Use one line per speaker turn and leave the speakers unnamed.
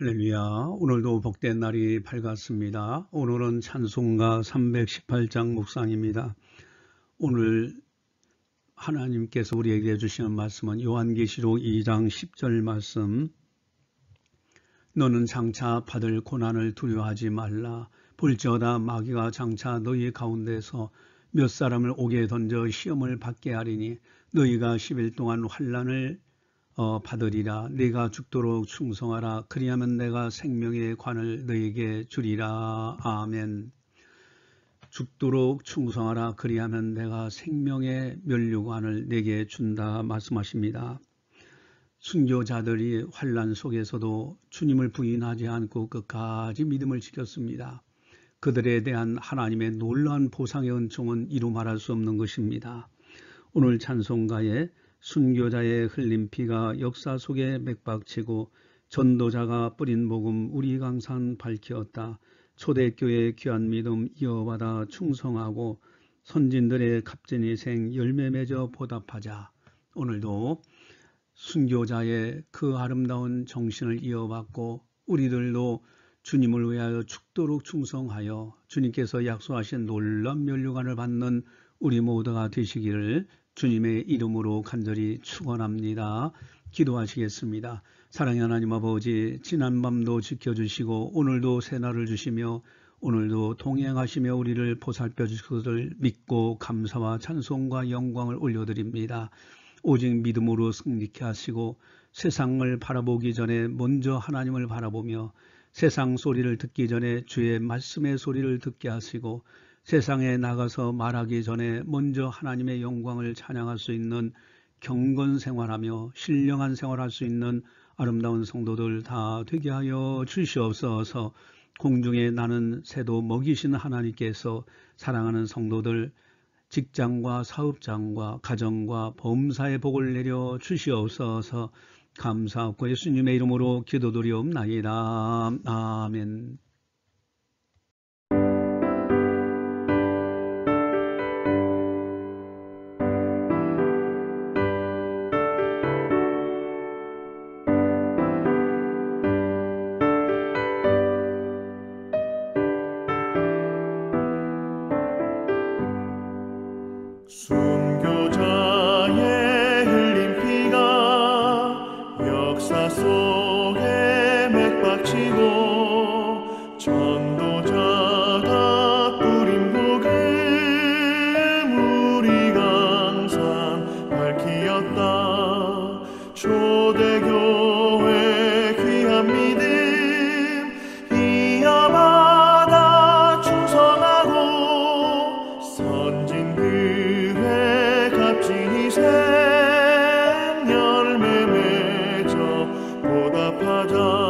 할렐루야. 오늘도 복된 날이 밝았습니다. 오늘은 찬송가 318장 묵상입니다. 오늘 하나님께서 우리에게 주시는 말씀은 요한계시록 2장 10절 말씀. 너는 장차 받을 고난을 두려워하지 말라. 볼지어다 마귀가 장차 너희 가운데서 몇 사람을 옥에 던져 시험을 받게 하리니 너희가 10일 동안 환난을 받으리라. 네가 죽도록 충성하라. 그리하면 내가 생명의 관을 너에게 주리라. 아멘. 죽도록 충성하라. 그리하면 내가 생명의 면류관을 내게 준다 말씀하십니다. 순교자들이 환난 속에서도 주님을 부인하지 않고 끝까지 믿음을 지켰습니다. 그들에 대한 하나님의 놀라운 보상의 은총은 이루 말할 수 없는 것입니다. 오늘 찬송가에 순교자의 흘린 피가 역사 속에 맥박치고 전도자가 뿌린 복음 우리 강산 밝히었다. 초대교회의 귀한 믿음 이어받아 충성하고 선진들의 값진 희생 열매 맺어 보답하자. 오늘도 순교자의 그 아름다운 정신을 이어받고 우리들도 주님을 위하여 죽도록 충성하여 주님께서 약속하신 놀라운 면류관을 받는 우리 모두가 되시기를 주님의 이름으로 간절히 축원합니다. 기도하시겠습니다. 사랑의 하나님 아버지, 지난밤도 지켜주시고 오늘도 새날을 주시며 오늘도 동행하시며 우리를 보살펴 주실 것을 믿고 감사와 찬송과 영광을 올려드립니다. 오직 믿음으로 승리케 하시고 세상을 바라보기 전에 먼저 하나님을 바라보며 세상 소리를 듣기 전에 주의 말씀의 소리를 듣게 하시고 세상에 나가서 말하기 전에 먼저 하나님의 영광을 찬양할 수 있는 경건 생활하며 신령한 생활할 수 있는 아름다운 성도들 다 되게 하여 주시옵소서. 공중에 나는 새도 먹이신 하나님께서 사랑하는 성도들 직장과 사업장과 가정과 범사의 복을 내려 주시옵소서. 감사하고 예수님의 이름으로 기도드리옵나이다. 아멘.
순교자의 흘린 피가 역사 속에 맥박치고 전도자가 뿌린 복음 우리 강산 밝히었다. 초대교회 귀한 믿음 이어받아 충성하고 선진들의 값진 희생 열매 맺어 보답하자.